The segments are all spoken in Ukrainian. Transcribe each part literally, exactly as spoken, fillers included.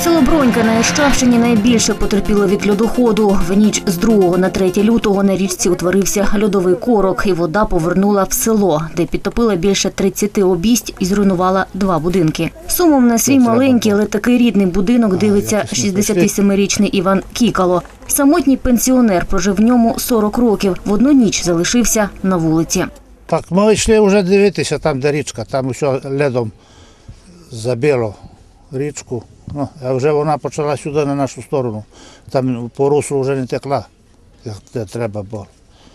Село Бронька на Іршавщині найбільше потерпіло від льодоходу. В ніч з другого на третє лютого на річці утворився льодовий корок, і вода повернула в село, де підтопила більше тридцяти обість і зруйнувала два будинки. Сумом на свій маленький, але такий рідний будинок дивиться шістдесятисемирічний Іван Кікало. Самотній пенсіонер прожив в ньому сорок років. В одну ніч залишився на вулиці. Так, ми йшли вже дивитися, там де річка, там усе ледом забило річку. Ну, а вже вона почала сюди, на нашу сторону. Там по руслу вже не текла, як де треба було.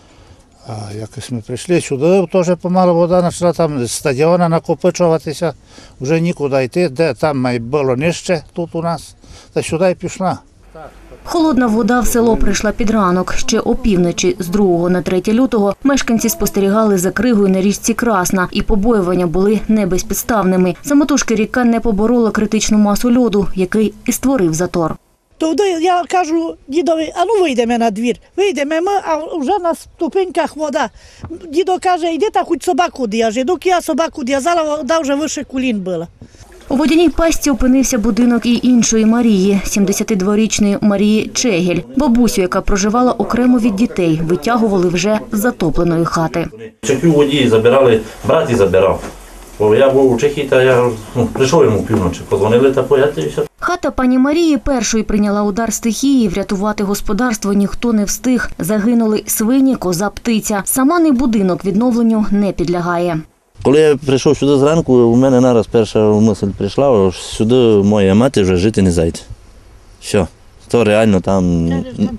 А якось ми прийшли сюди, теж помало вода почала там з стадіону накопичуватися. Вже нікуди йти, де там було нижче тут у нас, та сюди й пішла. Холодна вода в село прийшла під ранок. Ще опівночі з другого на третє лютого мешканці спостерігали за кригою на річці Красна, і побоювання були не безпідставними. Самотужки ріка не поборола критичну масу льоду, який і створив затор. Тоді я кажу дідові, а ну вийдемо на двір. Вийдемо ми, а вже на ступеньках вода. Дідо каже, йди та хоч собаку діяжи. Доки я собаку діязала, вода вже вище колін була. У водяній пастці опинився будинок і іншої Марії, сімдесятидворічної Марії Чегель. Бабусю, яка проживала окремо від дітей, витягували вже з затопленої хати. Чехів водії забирали, брат і забирав. Бо я був у Чехії, та я ну, прийшов йому півночі, подзвонили та поїхали і все. Хата пані Марії першою прийняла удар стихії, врятувати господарство ніхто не встиг. Загинули свині, коза, птиця. Сама не будинок відновленню не підлягає. Коли я прийшов сюди зранку, у мене нараз перша мисль прийшла, що сюди моя мати вже жити не зайде. Все, то реально там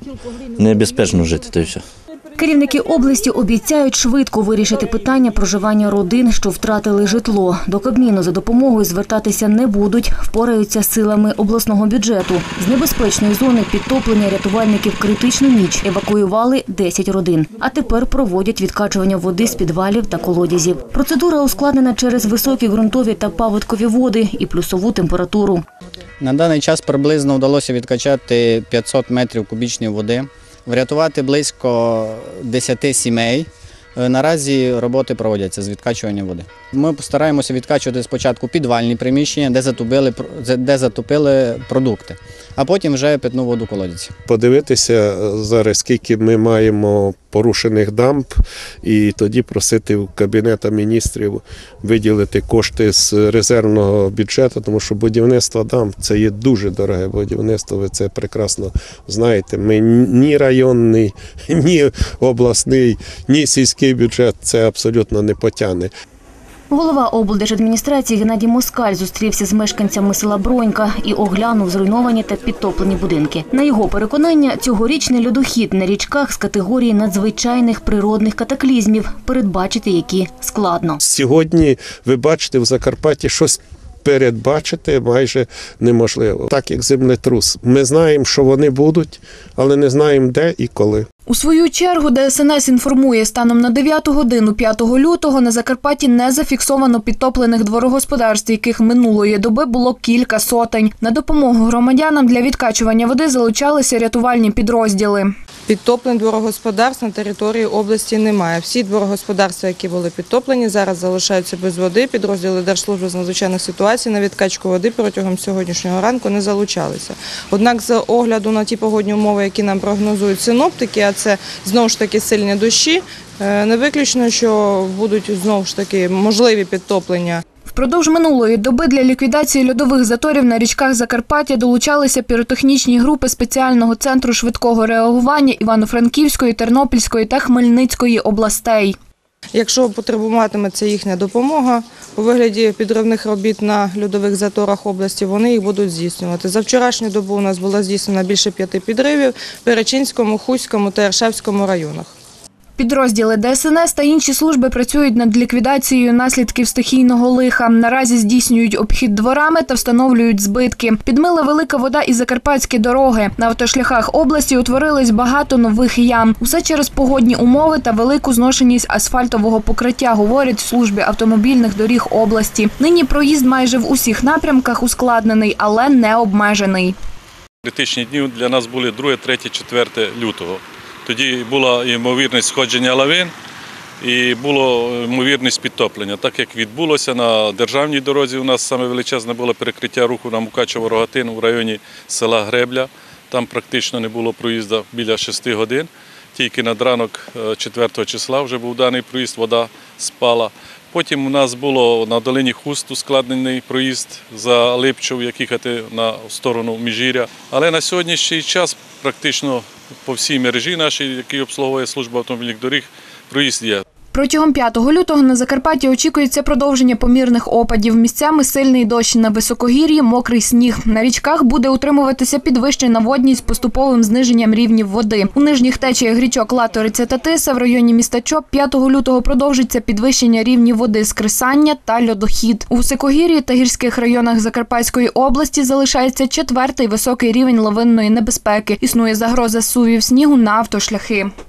небезпечно жити, то й все. Керівники області обіцяють швидко вирішити питання проживання родин, що втратили житло. До Кабміну за допомогою звертатися не будуть, впораються силами обласного бюджету. З небезпечної зони підтоплення рятувальники в критичну ніч евакуювали десять родин. А тепер проводять відкачування води з підвалів та колодязів. Процедура ускладнена через високі ґрунтові та паводкові води і плюсову температуру. На даний час приблизно вдалося відкачати п'ятсот метрів кубічної води. Врятувати близько десяти сімей. Наразі роботи проводяться з відкачування води. Ми постараємося відкачувати спочатку підвальні приміщення, де затопили, де затопили продукти, а потім вже питну воду колодязі. Подивитися зараз, скільки ми маємо порушених дамб, і тоді просити в Кабінету міністрів виділити кошти з резервного бюджету, тому що будівництво дамб – це є дуже дороге будівництво, ви це прекрасно знаєте. Ми ні районний, ні обласний, ні сільський бюджет це абсолютно не потягне. Голова облдержадміністрації Геннадій Москаль зустрівся з мешканцями села Бронька і оглянув зруйновані та підтоплені будинки. На його переконання, цьогорічний льодохід на річках з категорії надзвичайних природних катаклізмів, передбачити які складно. Сьогодні ви бачите в Закарпатті щось передбачити майже неможливо. Так як землетрус. Ми знаємо, що вони будуть, але не знаємо де і коли. У свою чергу Де Ес Ен Ес інформує, станом на дев'яту годину п'ятого лютого на Закарпатті не зафіксовано підтоплених дворогосподарств, яких минулої доби було кілька сотень. На допомогу громадянам для відкачування води залучалися рятувальні підрозділи. Підтоплень дворогосподарств на території області немає. Всі дворогосподарства, які були підтоплені, зараз залишаються без води. Підрозділи Держслужби з надзвичайних ситуацій на відкачку води протягом сьогоднішнього ранку не залучалися. Однак з огляду на ті погодні умови, які нам прогнозують синоптики, а це знову ж таки сильні дощі, не виключно, що будуть знову ж таки можливі підтоплення. Впродовж минулої доби для ліквідації льодових заторів на річках Закарпаття долучалися піротехнічні групи спеціального центру швидкого реагування Івано-Франківської, Тернопільської та Хмельницької областей. Якщо потребуватиметься їхня допомога у вигляді підривних робіт на льодових заторах області, вони їх будуть здійснювати. За вчорашню добу у нас було здійснено більше п'яти підривів в Перечинському, Хуському та Іршавському районах. Підрозділи Де Ес Ен Ес та інші служби працюють над ліквідацією наслідків стихійного лиха. Наразі здійснюють обхід дворами та встановлюють збитки. Підмила велика вода і закарпатські дороги. На автошляхах області утворилось багато нових ям. Усе через погодні умови та велику зношеність асфальтового покриття, говорять в службі автомобільних доріг області. Нині проїзд майже в усіх напрямках ускладнений, але не обмежений. Критичні дні для нас були друге, третє, четверте лютого. Тоді була ймовірність сходження лавин, і було ймовірність підтоплення. Так як відбулося на державній дорозі, у нас саме величезне було перекриття руху на Мукачево-Рогатин в районі села Гребля. Там практично не було проїзду біля шести годин. Тільки над ранок четвертого числа вже був даний проїзд, вода спала. Потім у нас було на долині Хуст ускладнений проїзд за Липчов, як їхати на сторону Міжгір'я. Але на сьогоднішній час практично по всій мережі нашій, якій обслуговує служба автомобільних доріг, проїзд є. Протягом п'ятого лютого на Закарпатті очікується продовження помірних опадів. Місцями сильний дощ, на високогір'ї мокрий сніг. На річках буде утримуватися підвищена водність з поступовим зниженням рівнів води. У нижніх течіях річок Латориця та Тиса в районі міста Чоп п'ятого лютого продовжиться підвищення рівнів води з Крисання та льодохід. У високогір'ї та гірських районах Закарпатської області залишається четвертий високий рівень лавинної небезпеки. Існує загроза зсувів снігу на автошляхи.